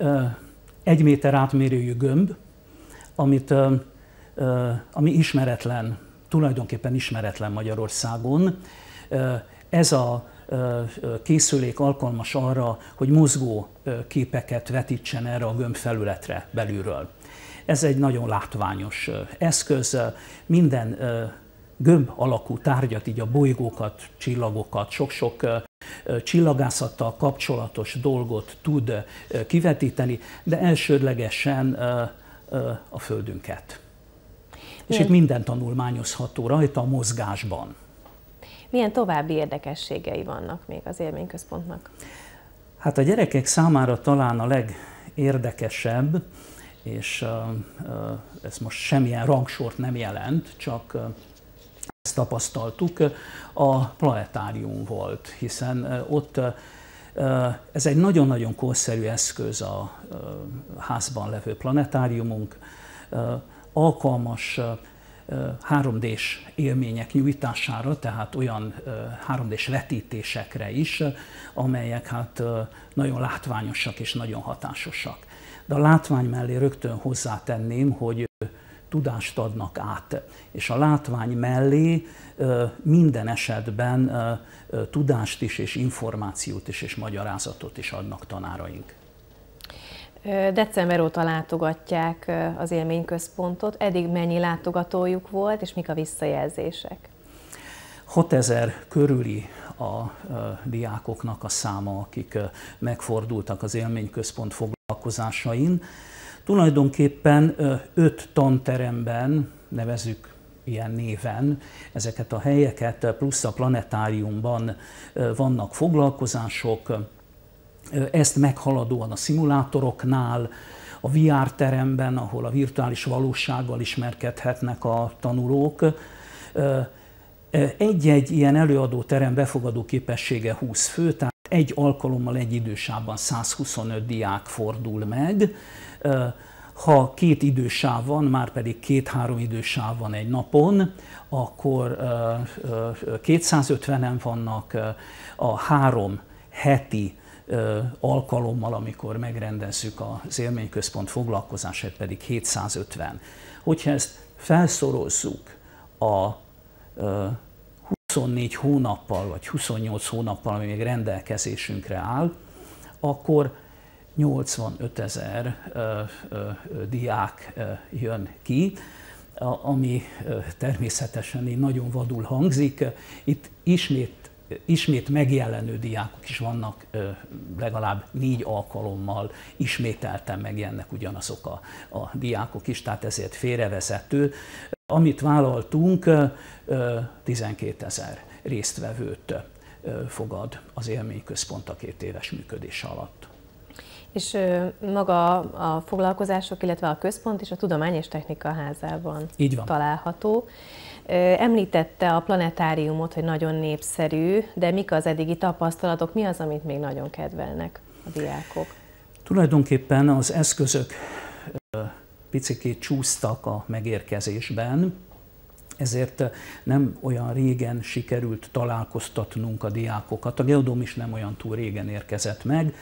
1 méter átmérőjű gömb, ami ismeretlen, tulajdonképpen ismeretlen Magyarországon. Ez a készülék alkalmas arra, hogy mozgó képeket vetítsen erre a gömb felületre belülről. Ez egy nagyon látványos eszköz, minden gömb alakú tárgyat, így a bolygókat, csillagokat, sok-sok csillagászattal kapcsolatos dolgot tud kivetíteni, de elsődlegesen a Földünket. És itt minden tanulmányozható rajta a mozgásban. Milyen további érdekességei vannak még az élményközpontnak? Hát a gyerekek számára talán a legérdekesebb, és ez most semmilyen rangsort nem jelent, csak ezt tapasztaltuk, a planetárium volt, hiszen ott ez egy nagyon-nagyon korszerű eszköz a házban levő planetáriumunk, alkalmas 3D-s élmények nyújtására, tehát olyan 3D-s vetítésekre is, amelyek hát nagyon látványosak és nagyon hatásosak. De a látvány mellé rögtön hozzátenném, hogy tudást adnak át, és a látvány mellé minden esetben tudást is, és információt is, és magyarázatot is adnak tanáraink. December óta látogatják az élményközpontot. Eddig mennyi látogatójuk volt, és mik a visszajelzések? 6000 körüli a diákoknak a száma, akik megfordultak az élményközpont foglalkozásain. Tulajdonképpen 5 tanteremben, nevezzük ilyen néven, ezeket a helyeket, plusz a planetáriumban vannak foglalkozások, ezt meghaladóan a szimulátoroknál, a VR teremben, ahol a virtuális valósággal ismerkedhetnek a tanulók. Egy-egy ilyen előadóterem befogadó képessége 20 fő, tehát egy alkalommal egy idősávban 125 diák fordul meg. Ha 2 idősáv van, már pedig 2-3 idősáv van egy napon, akkor 250-en vannak, a 3 heti alkalommal, amikor megrendezzük az élményközpont foglalkozását, pedig 750. Hogyha ezt felszorozzuk a 24 hónappal, vagy 28 hónappal, ami még rendelkezésünkre áll, akkor 85 000 diák jön ki, ami természetesen így nagyon vadul hangzik. Itt ismét megjelenő diákok is vannak, legalább 4 alkalommal ismételten megjelennek ugyanazok a diákok is, tehát ezért félrevezető. Amit vállaltunk, 12 000 résztvevőt fogad az élményközpont a 2 éves működés alatt. És maga a foglalkozások, illetve a központ és a Tudomány és Technika Házában található. Említette a planetáriumot, hogy nagyon népszerű, de mik az eddigi tapasztalatok, mi az, amit még nagyon kedvelnek a diákok? Tulajdonképpen az eszközök picikét csúsztak a megérkezésben, ezért nem olyan régen sikerült találkoztatnunk a diákokat. A Geodóm is nem olyan túl régen érkezett meg.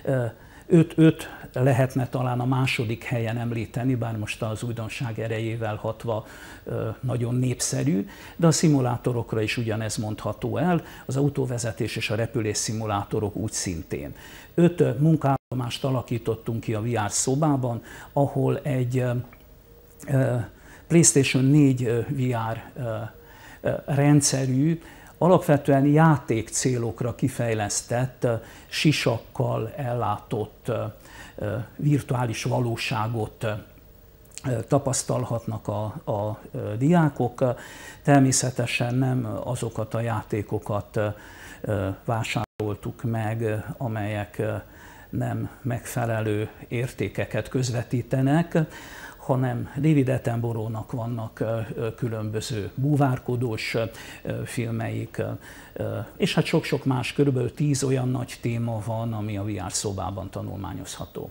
5-5 lehetne talán a második helyen említeni, bár most az újdonság erejével hatva nagyon népszerű, de a szimulátorokra is ugyanez mondható el, az autóvezetés és a repülés szimulátorok úgy szintén. 5 munkaállomást alakítottunk ki a VR szobában, ahol egy PlayStation 4 VR rendszerű, alapvetően játék célokra kifejlesztett, sisakkal ellátott virtuális valóságot tapasztalhatnak a diákok. Természetesen nem azokat a játékokat vásároltuk meg, amelyek nem megfelelő értékeket közvetítenek, hanem David Attenborough-nak vannak különböző búvárkodós filmeik, és hát sok-sok más, körülbelül 10 olyan nagy téma van, ami a VR szobában tanulmányozható.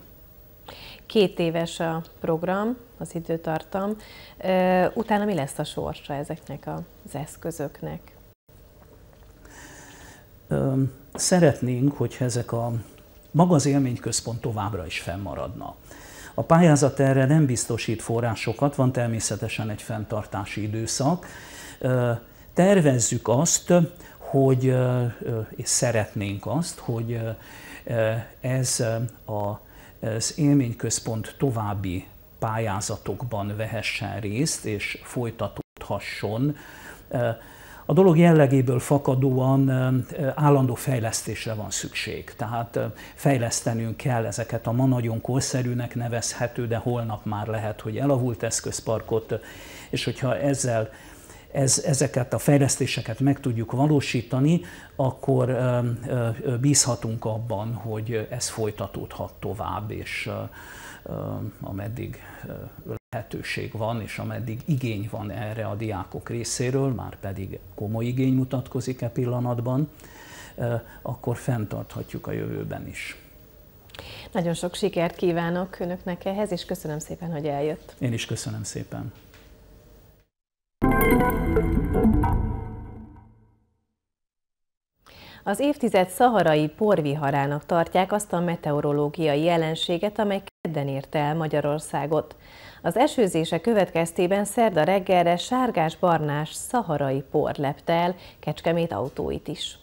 2 éves a program, az időtartam. Utána mi lesz a sorsa ezeknek az eszközöknek? Szeretnénk, hogyha maga az élményközpont továbbra is fennmaradna. A pályázat erre nem biztosít forrásokat, van természetesen egy fenntartási időszak. Tervezzük azt, és szeretnénk azt, hogy ez az élményközpont további pályázatokban vehessen részt, és folytatódhasson A dolog jellegéből fakadóan állandó fejlesztésre van szükség, tehát fejlesztenünk kell ezeket a ma nagyon korszerűnek nevezhető, de holnap már lehet, hogy elavult eszközparkot, és hogyha ezeket a fejlesztéseket meg tudjuk valósítani, akkor bízhatunk abban, hogy ez folytatódhat tovább, és ameddig lehetőség van, és ameddig igény van erre a diákok részéről, már pedig komoly igény mutatkozik e pillanatban, akkor fenntarthatjuk a jövőben is. Nagyon sok sikert kívánok Önöknek ehhez, és köszönöm szépen, hogy eljött. Én is köszönöm szépen. Az évtized szaharai porviharának tartják azt a meteorológiai jelenséget, amely kedden érte el Magyarországot. Az esőzése következtében szerda reggelre sárgás-barnás szaharai por lepte el Kecskemét autóit is.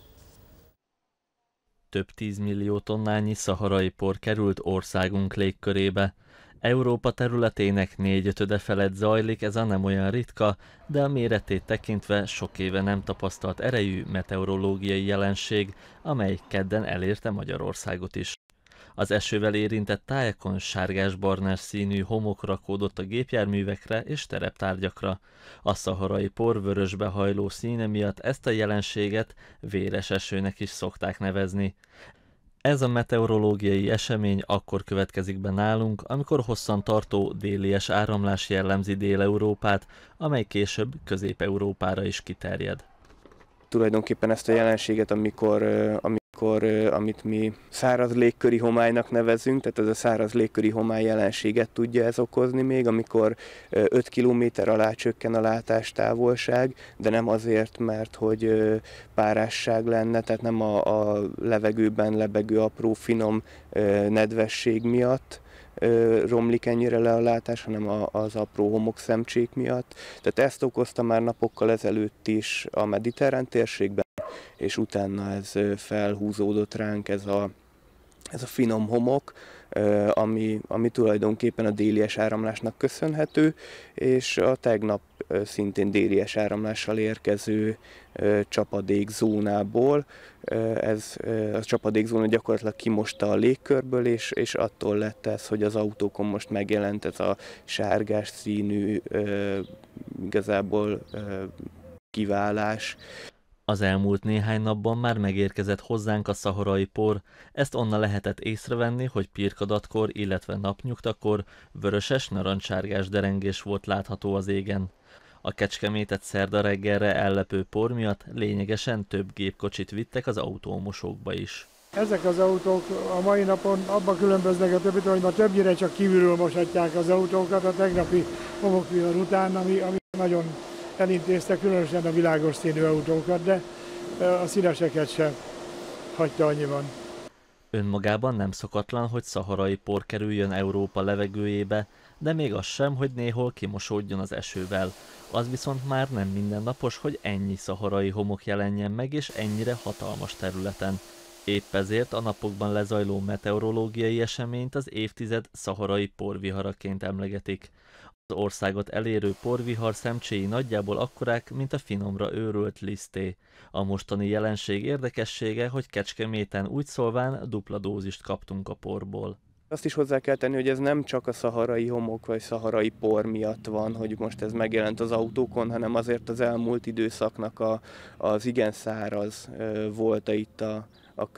Több 10 millió tonnányi szaharai por került országunk légkörébe. Európa területének 4/5 felett zajlik ez a nem olyan ritka, de a méretét tekintve sok éve nem tapasztalt erejű meteorológiai jelenség, amely kedden elérte Magyarországot is. Az esővel érintett tájakon sárgás-barnás színű homok rakódott a gépjárművekre és tereptárgyakra. A szaharai por vörösbe hajló színe miatt ezt a jelenséget véres esőnek is szokták nevezni. Ez a meteorológiai esemény akkor következik be nálunk, amikor hosszan tartó délies áramlás jellemzi Dél-Európát, amely később Közép-Európára is kiterjed. Tulajdonképpen ezt a jelenséget, amit mi száraz légköri homálynak nevezünk, tehát ez a száraz légköri homály jelenséget tudja ez okozni még, amikor 5 kilométer alá csökken a látástávolság, de nem azért, mert hogy párásság lenne, tehát nem a levegőben lebegő apró finom nedvesség miatt romlik ennyire le a látás, hanem az apró homokszemcsék miatt. Tehát ezt okozta már napokkal ezelőtt is a mediterrán térségben, és utána ez felhúzódott ránk, ez a finom homok, ami tulajdonképpen a délies áramlásnak köszönhető, és a tegnap szintén délies áramlással érkező csapadékzónából. Ez a csapadékzóna gyakorlatilag kimosta a légkörből, és attól lett ez, hogy az autókon most megjelent ez a sárgás színű, igazából kiválás. Az elmúlt néhány napban már megérkezett hozzánk a szaharai por, ezt onnan lehetett észrevenni, hogy pirkadatkor, illetve napnyugtakor vöröses-narancssárgás derengés volt látható az égen. A Kecskemétet szerda reggelre ellepő por miatt lényegesen több gépkocsit vittek az autómosókba is. Ezek az autók a mai napon abban különböznek a többitől, hogy ma többnyire csak kívülről moshatják az autókat a tegnapi homokvihar után, ami nagyon elintézte különösen a világos színű autókat, de a színeseket sem hagyta annyiban. Önmagában nem szokatlan, hogy szaharai por kerüljön Európa levegőjébe, de még az sem, hogy néhol kimosódjon az esővel. Az viszont már nem mindennapos, hogy ennyi szaharai homok jelenjen meg, és ennyire hatalmas területen. Épp ezért a napokban lezajló meteorológiai eseményt az évtized szaharai porviharaként emlegetik. Az országot elérő porvihar szemcséi nagyjából akkorák, mint a finomra őrölt liszté. A mostani jelenség érdekessége, hogy Kecskeméten úgy szólván dupla dózist kaptunk a porból. Azt is hozzá kell tenni, hogy ez nem csak a szaharai homok vagy szaharai por miatt van, hogy most ez megjelent az autókon, hanem azért az elmúlt időszaknak az igen száraz volt itt a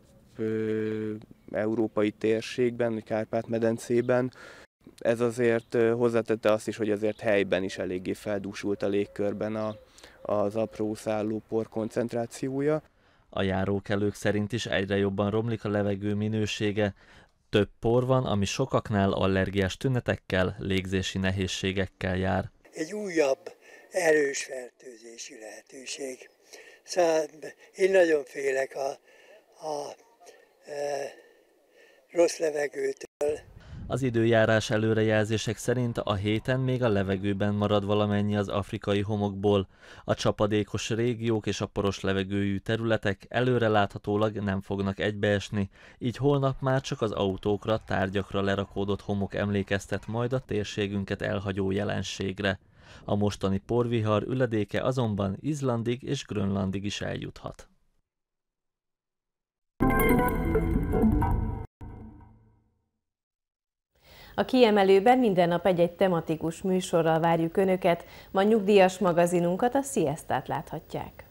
közép-európai térségben, Kárpát-medencében. Ez azért hozzátette azt is, hogy azért helyben is eléggé feldúsult a légkörben az apró szálló por koncentrációja. A járókelők szerint is egyre jobban romlik a levegő minősége. Több por van, ami sokaknál allergiás tünetekkel, légzési nehézségekkel jár. Egy újabb erős fertőzési lehetőség. Szóval én nagyon félek a rossz levegőtől. Az időjárás előrejelzések szerint a héten még a levegőben marad valamennyi az afrikai homokból. A csapadékos régiók és a poros levegőjű területek előreláthatólag nem fognak egybeesni, így holnap már csak az autókra, tárgyakra lerakódott homok emlékeztet majd a térségünket elhagyó jelenségre. A mostani porvihar üledéke azonban Izlandig és Grönlandig is eljuthat. A Kiemelőben minden nap egy-egy tematikus műsorral várjuk Önöket, ma nyugdíjas magazinunkat, a Siestát láthatják.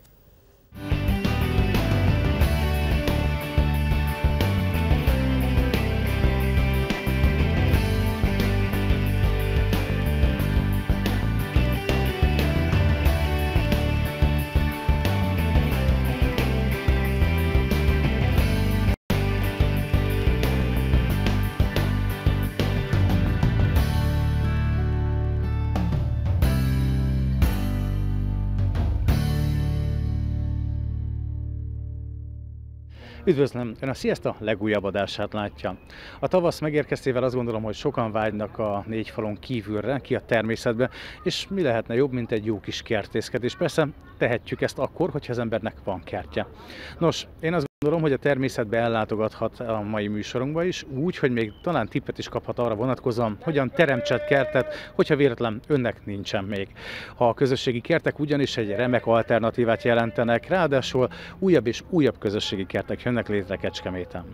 Üdvözlöm! Ön a Siesta legújabb adását látja. A tavasz megérkeztével azt gondolom, hogy sokan vágynak a négy falon kívülre, ki a természetbe, és mi lehetne jobb, mint egy jó kis kertészkedés. Persze tehetjük ezt akkor, hogyha az embernek van kertje. Nos, én azt gondolom, hogy a természetbe ellátogathat a mai műsorunkba is, úgy, hogy még talán tippet is kaphat arra vonatkozóan, hogyan teremtset kertet, hogyha véletlen önnek nincsen még. A közösségi kertek ugyanis egy remek alternatívát jelentenek, ráadásul újabb és újabb közösségi kertek jönnek létre Kecskeméten.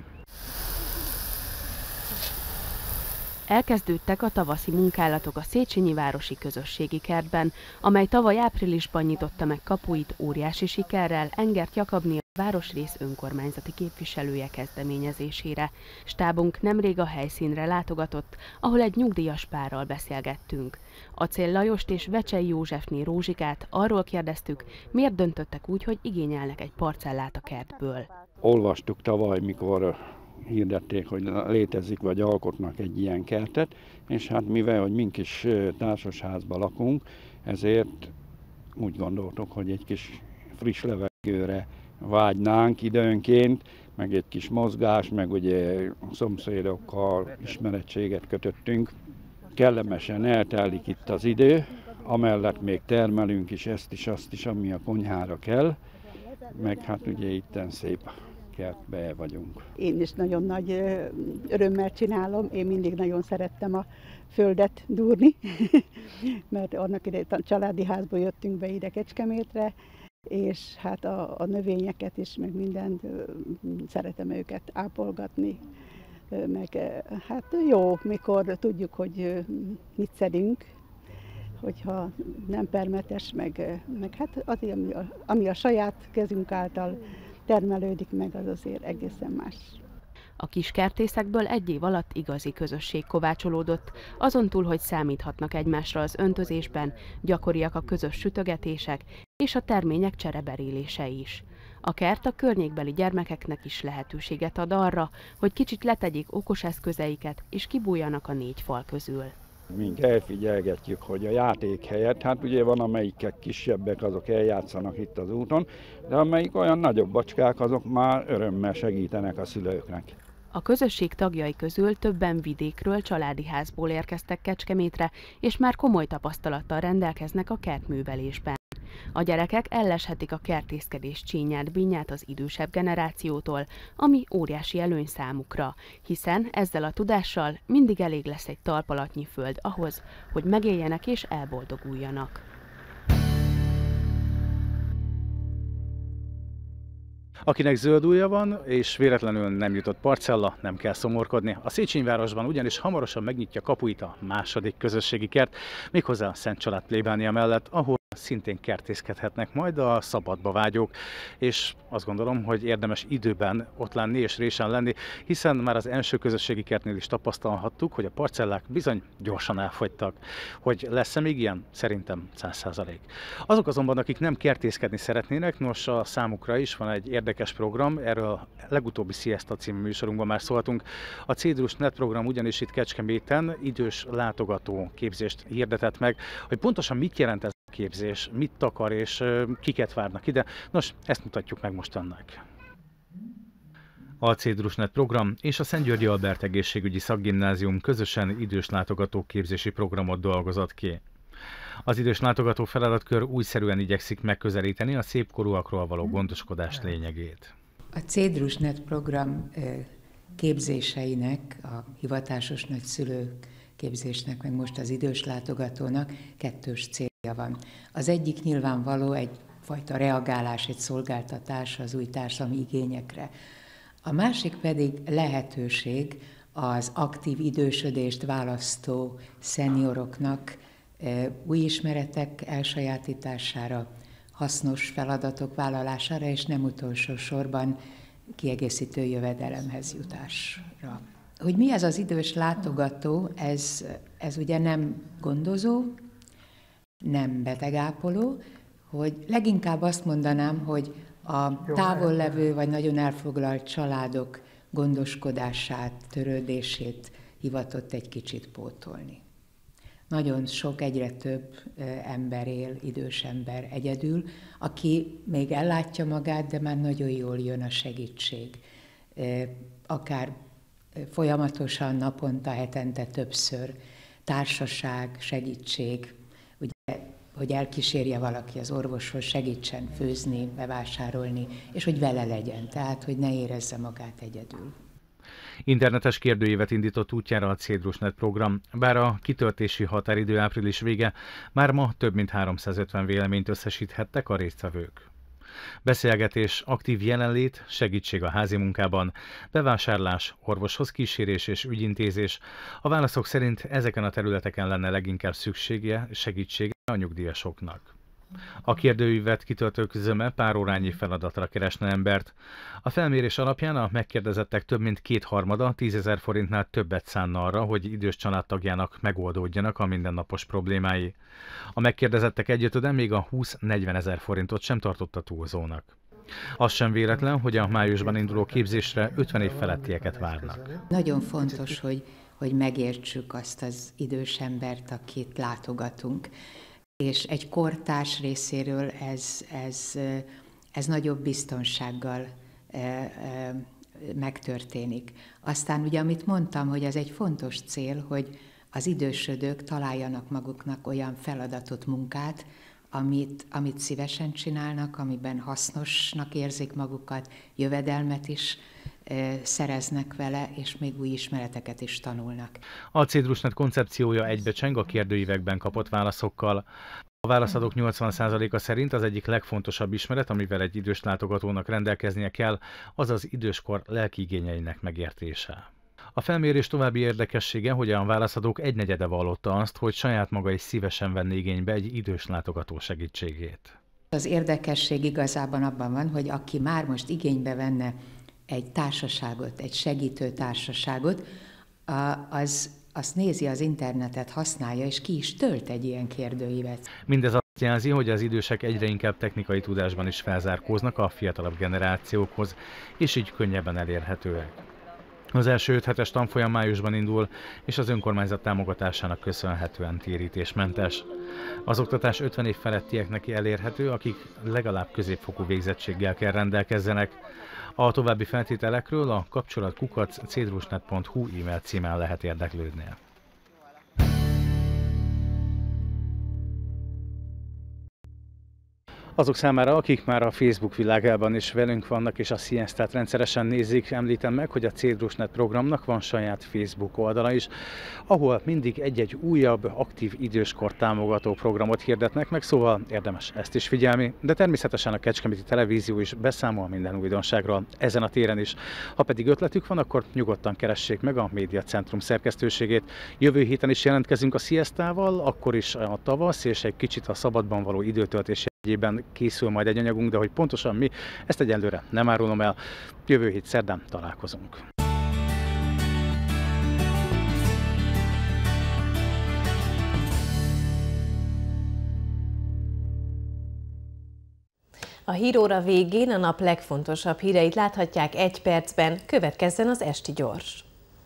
Elkezdődtek a tavaszi munkálatok a Széchenyi városi közösségi kertben, amely tavaly áprilisban nyitotta meg kapuit óriási sikerrel Engert Jakabné, a városrész önkormányzati képviselője kezdeményezésére. Stábunk nemrég a helyszínre látogatott, ahol egy nyugdíjas párral beszélgettünk. Acél Lajost és Vecsei Józsefné Rózsikát arról kérdeztük, miért döntöttek úgy, hogy igényelnek egy parcellát a kertből. Olvastuk tavaly, mikor hirdették, hogy létezik vagy alkotnak egy ilyen kertet, és hát mivel, hogy mink is társasházban lakunk, ezért úgy gondoltuk, hogy egy kis friss levegőre vágynánk időnként, meg egy kis mozgás, meg ugye szomszédokkal ismerettséget kötöttünk. Kellemesen eltelik itt az idő, amellett még termelünk is ezt is, azt is, ami a konyhára kell, meg hát ugye itten szép kertbe vagyunk. Én is nagyon nagy örömmel csinálom, én mindig nagyon szerettem a földet dúrni, mert annak idején a családi házból jöttünk be ide Kecskemétre, és hát a növényeket is, meg mindent szeretem őket ápolgatni, meg hát jó, mikor tudjuk, hogy mit szedünk, hogyha nem permetes, meg hát az, ami a saját kezünk által termelődik meg, az azért egészen más. A kiskertészekből egy év alatt igazi közösség kovácsolódott, azon túl, hogy számíthatnak egymásra az öntözésben, gyakoriak a közös sütögetések és a termények csereberélése is. A kert a környékbeli gyermekeknek is lehetőséget ad arra, hogy kicsit letegyék okos eszközeiket és kibújjanak a négy fal közül. Mink elfigyelgetjük, hogy a játék helyett, hát ugye van amelyikek kisebbek, azok eljátszanak itt az úton, de amelyik olyan nagyobb bacskák, azok már örömmel segítenek a szülőknek. A közösség tagjai közül többen vidékről, családi házból érkeztek Kecskemétre, és már komoly tapasztalattal rendelkeznek a kertművelésben. A gyerekek elleshetik a kertészkedés csínyát-bínyát az idősebb generációtól, ami óriási előny számukra, hiszen ezzel a tudással mindig elég lesz egy talpalatnyi föld ahhoz, hogy megéljenek és elboldoguljanak. Akinek zöld ujja van, és véletlenül nem jutott parcella, nem kell szomorkodni. A Széchenyvárosban ugyanis hamarosan megnyitja kapuit a második közösségi kert, méghozzá a Szent Család plébánia mellett, ahol szintén kertészkedhetnek majd a szabadba vágyók, és azt gondolom, hogy érdemes időben ott lenni és résen lenni, hiszen már az első közösségi kertnél is tapasztalhattuk, hogy a parcellák bizony gyorsan elfogytak. Hogy lesz-e még ilyen? Szerintem 100%. Azok azonban, akik nem kertészkedni szeretnének, nos, a számukra is van egy érdekes program, erről a legutóbbi Siesta című műsorunkban már szóltunk. A Cédrus.net program ugyanis itt Kecskeméten idős látogató képzést hirdetett meg, hogy pontosan mit jelent ez a képzés, mit takar és kiket várnak ide. Nos, ezt mutatjuk meg most önnek. A Cédrus.net program és a Szentgyörgyi Albert Egészségügyi Szakgimnázium közösen idős látogató képzési programot dolgozott ki. Az idős látogató feladatkör újszerűen igyekszik megközelíteni a szépkorúakról való gondoskodás lényegét. A Cédrus.net program képzéseinek, a hivatásos nagyszülő képzésnek, meg most az idős látogatónak kettős célja van. Az egyik nyilvánvaló egyfajta reagálás, egy szolgáltatás az új társadalmi igényekre. A másik pedig lehetőség az aktív idősödést választó szenioroknak új ismeretek elsajátítására, hasznos feladatok vállalására, és nem utolsó sorban kiegészítő jövedelemhez jutásra. Hogy mi ez az idős látogató, ez ugye nem gondozó, nem betegápoló, hogy leginkább azt mondanám, hogy a távollevő vagy nagyon elfoglalt családok gondoskodását, törődését hivatott egy kicsit pótolni. Nagyon sok, egyre több ember él, idős ember egyedül, aki még ellátja magát, de már nagyon jól jön a segítség. Akár folyamatosan, naponta, hetente többször, társaság, segítség, ugye, hogy elkísérje valaki az orvoshoz, segítsen főzni, bevásárolni, és hogy vele legyen, tehát hogy ne érezze magát egyedül. Internetes kérdőívet indított útjára a Cédrusnet program, bár a kitöltési határidő április vége, már ma több mint 350 véleményt összesíthettek a résztvevők. Beszélgetés, aktív jelenlét, segítség a házi munkában, bevásárlás, orvoshoz kísérés és ügyintézés. A válaszok szerint ezeken a területeken lenne leginkább segítsége a nyugdíjasoknak. A kérdőívet kitöltők zöme pár órányi feladatra keresne embert. A felmérés alapján a megkérdezettek több mint 2/3 10 000 forintnál többet szánna arra, hogy idős családtagjának megoldódjanak a mindennapos problémái. A megkérdezettek egyötöde még a 20-40 000 forintot sem tartotta túlzónak. Az sem véletlen, hogy a májusban induló képzésre 50 év felettieket várnak. Nagyon fontos, hogy megértsük azt az idős embert, akit látogatunk. És egy kortárs részéről ez nagyobb biztonsággal megtörténik. Aztán ugye, amit mondtam, hogy ez egy fontos cél, hogy az idősödők találjanak maguknak olyan feladatot, munkát, amit szívesen csinálnak, amiben hasznosnak érzik magukat, jövedelmet is szereznek vele, és még új ismereteket is tanulnak. A Cédrusnet koncepciója egybecseng a kérdőívekben kapott válaszokkal. A válaszadók 80%-a szerint az egyik legfontosabb ismeret, amivel egy idős látogatónak rendelkeznie kell, az az időskor lelki igényeinek megértése. A felmérés további érdekessége, hogy a válaszadók 1/4 vallotta azt, hogy saját maga is szívesen venné igénybe egy idős látogató segítségét. Az érdekesség igazában abban van, hogy aki már most igénybe venne egy társaságot, egy segítő társaságot, azt nézi az internetet, használja, és ki is tölt egy ilyen kérdőívet. Mindez azt jelzi, hogy az idősek egyre inkább technikai tudásban is felzárkóznak a fiatalabb generációkhoz, és így könnyebben elérhetőek. Az első 5 hetes tanfolyam májusban indul, és az önkormányzat támogatásának köszönhetően térítésmentes. Az oktatás 50 év felettieknek elérhető, akik legalább középfokú végzettséggel kell rendelkezzenek. A további feltételekről a kapcsolat@cedrusnet.hu e-mail címen lehet érdeklődni. Azok számára, akik már a Facebook világában is velünk vannak és a Siestát rendszeresen nézik, említem meg, hogy a Cédrusnet programnak van saját Facebook oldala is, ahol mindig egy-egy újabb, aktív időskor támogató programot hirdetnek meg, szóval érdemes ezt is figyelni, de természetesen a Kecskeméti Televízió is beszámol minden újdonságról ezen a téren is. Ha pedig ötletük van, akkor nyugodtan keressék meg a Médiacentrum szerkesztőségét. Jövő héten is jelentkezünk a Siestával, akkor is a tavasz és egy kicsit a szabadban való időtöltés jegyében készül majd egy anyagunk, de hogy pontosan mi, ezt egyelőre nem árulom el. Jövő hét szerdán találkozunk. A híróra végén a nap legfontosabb híreit láthatják 1 percben, következzen az Esti Gyors.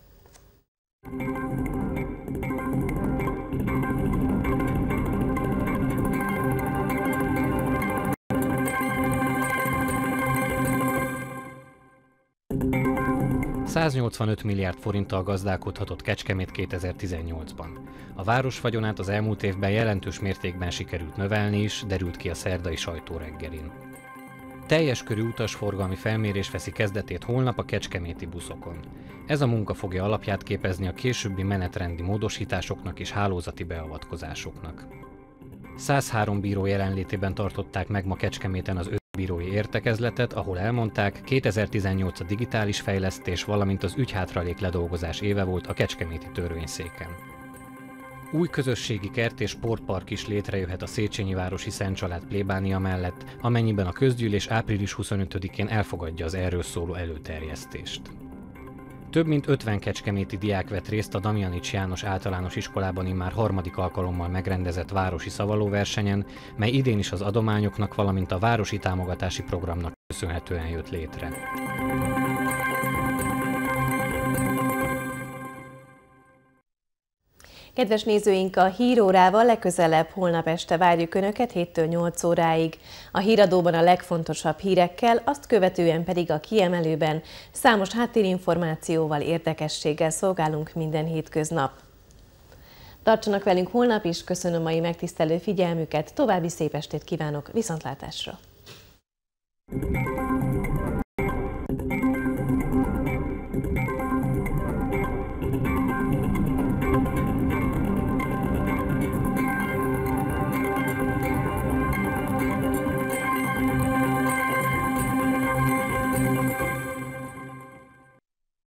$185 milliárd forinttal gazdálkodhatott Kecskemét 2018-ban. A város vagyonát az elmúlt évben jelentős mértékben sikerült növelni is, derült ki a szerdai sajtóreggelin. Teljes körű utasforgalmi felmérés veszi kezdetét holnap a kecskeméti buszokon. Ez a munka fogja alapját képezni a későbbi menetrendi módosításoknak és hálózati beavatkozásoknak. 103 bíró jelenlétében tartották meg ma Kecskeméten az bírói értekezletet, ahol elmondták, 2018 a digitális fejlesztés, valamint az ügyhátralék ledolgozás éve volt a kecskeméti törvényszéken. Új közösségi kert és sportpark is létrejöhet a Széchenyi városi Szent Család plébánia mellett, amennyiben a közgyűlés április 25-én elfogadja az erről szóló előterjesztést. Több mint 50 kecskeméti diák vett részt a Damjanics János Általános Iskolában immár harmadik alkalommal megrendezett városi szavalóversenyen, mely idén is az adományoknak, valamint a városi támogatási programnak köszönhetően jött létre. Kedves nézőink, a hírórával legközelebb holnap este várjuk Önöket 7-től 8 óráig. A híradóban a legfontosabb hírekkel, azt követően pedig a kiemelőben számos háttérinformációval, érdekességgel szolgálunk minden hétköznap. Tartsanak velünk holnap is, köszönöm mai megtisztelő figyelmüket, további szép estét kívánok, viszontlátásra!